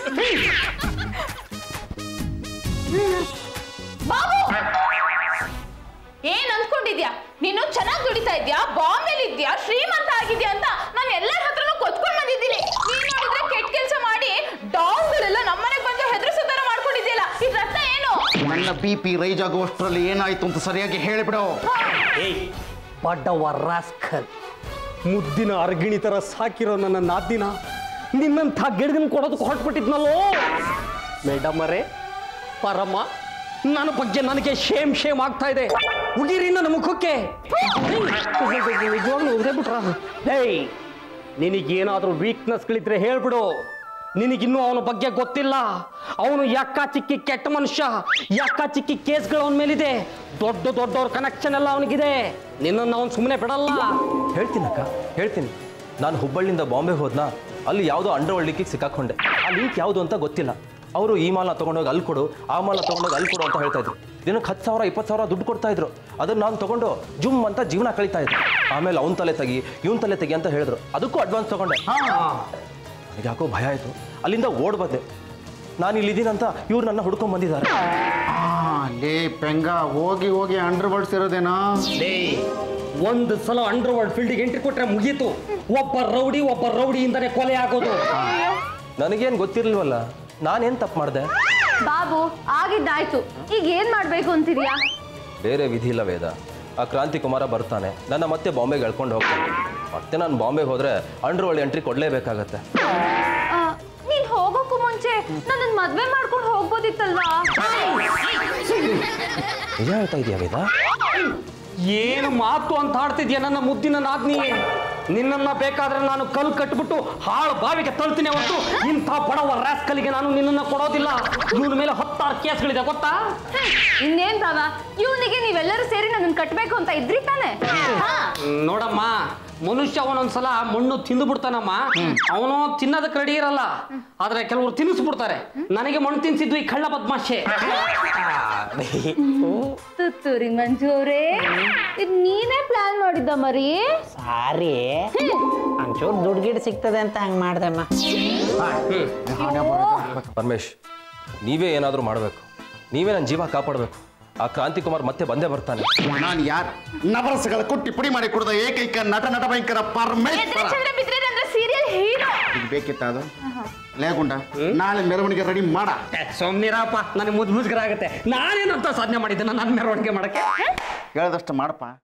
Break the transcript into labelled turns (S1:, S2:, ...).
S1: ಬಾಬು ಏನ್ ಅನ್ಕೊಂಡಿದ್ಯಾ ನೀನು ಚೆನ್ನಾಗಿ ದುಡಿತಾ ಇದ್ಯಾ ಬಾಂಬೆಲಿ ಇದ್ಯಾ ಶ್ರೀಮಂತ ಆಗಿದ್ಯಾ ಅಂತ ನಾನು ಎಲ್ಲರ ಹತ್ರನೂ ಕೊಚ್ಕೊಂಡ್ ಬಂದಿದ್ದೀನಿ ನೀನ್ ನೋಡಿದ್ರೆ ಕೆಟ್ಟ ಕೆಲಸ ಮಾಡಿ ಡಾಗ್ಗಳೆಲ್ಲ ನಮ್ಮನೆಗೆ ಬಂದು ಹೆದರಿಸುತ್ತಾರ ಮಾಡ್ಕೊಂಡಿದ್ಯಲ್ಲ ಇದ್ರ ಅರ್ಥ ಏನು
S2: ನನ್ನ BP ರೈಸ್ ಆಗುವಷ್ಟರಲ್ಲಿ ಏನಾಯ್ತು ಅಂತ ಸರಿಯಾಗಿ ಹೇಳಿಬಿಡು
S3: ಬಡವ ರಾಸ್ಕಲ್ ಮುದ್ದಿನ ಅರ್ಗಿಣಿ ತರ ಸಾಕಿರೋ ನನ್ನ ನಾದಿನ ನಿನ್ನಂಥ ಗಿಡಗನ್ ಕೊಡೋದಕ್ಕೆ ಹೊರಟ್ಬಿಟ್ಟಿದ್ನಲ್ಲೋ ಮೇಡಮ್ ಅವರೇ ಪರಮ ನನ್ನ ಬಗ್ಗೆ ನನಗೆ ಶೇಮ್ ಆಗ್ತಾ ಇದೆ ಉಗಿರಿ ನನ್ನ ಮುಖಕ್ಕೆ ಹೇಯ್ ನಿನಗೇನಾದ್ರೂ ವೀಕ್ನೆಸ್ಗಳಿದ್ರೆ ಹೇಳ್ಬಿಡು ನಿನಗಿನ್ನೂ ಅವನ ಬಗ್ಗೆ ಗೊತ್ತಿಲ್ಲ ಅವನು ಯಾಕ ಚಿಕ್ಕಿ ಕೆಟ್ಟ ಮನುಷ್ಯ ಯಾಕ ಚಿಕ್ಕಿ ಕೇಸ್ಗಳು ಅವನ ಮೇಲಿದೆ ದೊಡ್ಡವ್ರ ಕನೆಕ್ಷನ್ ಎಲ್ಲ ಅವನಿಗಿದೆ ನಿನ್ನನ್ನು ಅವನು ಸುಮ್ಮನೆ ಬಿಡಲ್ಲ
S4: ಹೇಳ್ತೀನಕ್ಕ ಹೇಳ್ತೀನಿ ನಾನು ಹುಬ್ಬಳ್ಳಿಯಿಂದ ಬಾಂಬೆ ಹೋದ್ನಾ ಅಲ್ಲಿ ಯಾವುದೋ ಅಂಡರ್ವರ್ಲ್ಡ್ ಲಿಂಕಿಗೆ ಸಿಕ್ಕಾಕೊಂಡೆ ಆ ಲಿಂಕ್ ಯಾವುದು ಅಂತ ಗೊತ್ತಿಲ್ಲ ಅವರು ಈ ಮಾಲ್ನ ತೊಗೊಂಡೋಗಿ ಅಲ್ಲಿ ಕೊಡು ಆ ಮಾಲ್ನ ತೊಗೊಂಡೋಗಿ ಅಲ್ಲಿ ಕೊಡು ಅಂತ ಹೇಳ್ತಾ ಇದ್ರು ದಿನಕ್ಕೆ 10,000 20,000 ದುಡ್ಡು ಕೊಡ್ತಾ ಇದ್ರು ಅದನ್ನು ನಾನು ತೊಗೊಂಡು ಜುಮ್ ಅಂತ ಜೀವನ ಕಳೀತಾ ಇದ್ದೆ ಆಮೇಲೆ ಅವ್ನ ತಲೆ ತೆಗಿ ಇವನ್ ತಲೆ ತೆಗಿ ಅಂತ ಹೇಳಿದ್ರು ಅದಕ್ಕೂ ಅಡ್ವಾನ್ಸ್ ತೊಗೊಂಡೆ ಯಾಕೋ ಭಯ ಆಯಿತು ಅಲ್ಲಿಂದ ಓಡ್ ಬಂದೆ ನಾನು ಇಲ್ಲಿದ್ದೀನಂತ ಇವ್ರು ನನ್ನ ಹುಡ್ಕೊಂಡ್ ಬಂದಿದ್ದಾರೆ
S2: ಲೇ ಪೆಂಗ ಹೋಗಿ ಅಂಡರ್ವರ್ಲ್ಡ್ಸ್ ಇರೋದೇನಾ
S3: ಒಂದು ಸಲ ಅಂಡರ್ವರ್ಲ್ಡ್ ಫೀಲ್ಡಿಗೆ ಎಂಟ್ರಿ ಕೊಟ್ರೆ ಮುಗೀತು ಒಬ್ಬ ರೌಡಿಯಿಂದನೇ ಕೊಲೆ ಆಗೋದು
S4: ನನಗೇನು ಗೊತ್ತಿರ್ಲಿಲ್ವಲ್ಲ ನಾನೇನು ತಪ್ಪು ಮಾಡಿದೆ
S1: ಬಾಬು ಆಗಿದ್ದಾಯ್ತು ಈಗ ಏನ್ ಮಾಡ್ಬೇಕು ಅಂತೀರಿಯಾ
S4: ಬೇರೆ ವಿಧಿ ಇಲ್ಲ ವೇದ ಆ ಕ್ರಾಂತಿ ಕುಮಾರ ಬರ್ತಾನೆ ನನ್ನ ಮತ್ತೆ ಬಾಂಬೆಗೆ ಎಳ್ಕೊಂಡು ಹೋಗ್ತಾನೆ ಮತ್ತೆ ನಾನು ಬಾಂಬೆಗೆ ಹೋದ್ರೆ ಅಂಡರ್ವರ್ಲ್ಡ್ ಎಂಟ್ರಿ ಕೊಡಲೇಬೇಕಾಗತ್ತೆ
S1: ನೀನ್ ಹೋಗೋಕ್ಕೂ ಮುಂಚೆ ನನ್ನ ಮದ್ವೆ ಮಾಡ್ಕೊಂಡು ಹೋಗ್ಬೋದಿತ್ತಲ್ವಾ
S4: ನಿಜ ಹೇಳ್ತಾ ಇದೆಯಾ ವೇದ
S3: ಏನು ಮಾತು ಅಂತ ಆಡ್ತಿದ್ಯಾ ನನ್ನ ಮುದ್ದಿನ ನಾದ್ನಿ ನಿನ್ನನ್ನ ಬೇಕಾದ್ರೆ ನಾನು ಕಲ್ ಕಟ್ಬಿಟ್ಟು ಹಾಳು ಬಾವಿಗೆ ತಳ್ತೀನಿ ಹೊತ್ತು ಇಂಥ ಬಡವ ರಾಸ್ಕಲಿಗೆ ನಾನು ನಿನ್ನನ್ನ ಕೊಡೋದಿಲ್ಲ ಇವನ ಮೇಲೆ 16 ಕೇಸ್ಗಳಿದೆ ಗೊತ್ತಾ
S1: ಇನ್ನೇನ್ ಬಾವ ಇವನಿಗೆ ನೀವೆಲ್ಲರೂ ಸೇರಿ ನನ್ನ ಕಟ್ಬೇಕು ಅಂತ ಇದ್ರಿ ತಾನೆ
S3: ನೋಡಮ್ಮ ಮನುಷ್ಯ ಒಂದೊಂದ್ಸಲ ಮಣ್ಣು ತಿಂದು ಬಿಡ್ತಾನಮ್ಮ ಅವನು ತಿನ್ನೋದಕ್ಕೆ ರೆಡಿ ಇರಲ್ಲ ಆದ್ರೆ ಕೆಲವರು ತಿನ್ನಿಸ್ಬಿಡ್ತಾರೆ ನನಗೆ ಮಣ್ಣು ತಿನ್ಸಿದ್ವಿ ಈ ಕಳ್ಳ ಬದ್ಮಾಶೆ
S1: ತುತ್ತೂರಿ ಮಂಜು ಅವರೇ ಇದು ನೀನೇ ಪ್ಲಾನ್ ಮಾಡಿದ್ದ ಮರಿ
S5: ಸಾರಿ ಒಂಚೂರು ದುಡ್ಡು ಗಿಡ್ ಸಿಗ್ತದೆ ಅಂತ ಹಂಗೆ ಮಾಡ್ದಮ್ಮ
S4: ಪರಮೇಶ್ ನೀವೇ ಏನಾದರೂ ಮಾಡಬೇಕು ನೀವೇ ನನ್ನ ಜೀವ ಕಾಪಾಡಬೇಕು ಆ ಕ್ರಾಂತಿ ಕುಮಾರ್ ಮತ್ತೆ ಬಂದೇ ಬರ್ತಾನೆ
S2: ನಾನು ಯಾರು ನವರಸಗಳ ಕೊಟ್ಟಿ ಪುಡಿ ಮಾಡಿ ಕೊಡದ ಏಕೈಕ ನಟ ಭಯಂಕರ ಪರಮೇಶ್ವರ
S1: ಸೀರಿಯಲ್ ಹೀರೋ
S2: ಬೇಕಿತ್ತ ಅದು ಲೇಗುಂಡ ನಾಳೆ ಮೆರವಣಿಗೆ ರೆಡಿ ಮಾಡ
S3: ಸೋಮ್ನಿರಪ್ಪ ನನಗೆ ಮುದ್ಮುಜ್ಗರ ಆಗುತ್ತೆ ನಾನೇನಂತ ಸಾಧನೆ ಮಾಡಿದ್ದೆ ನನ್ನ ಮೆರವಣಿಗೆ ಮಾಡಕ್ಕೆ
S2: ಹೇಳ್ದಷ್ಟು ಮಾಡಪ್ಪ